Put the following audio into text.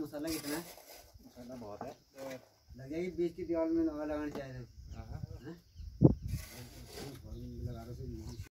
मसाला कितना है? मसाला बहुत है। लग जाएगी बीच की दीवार में लगाना चाहिए।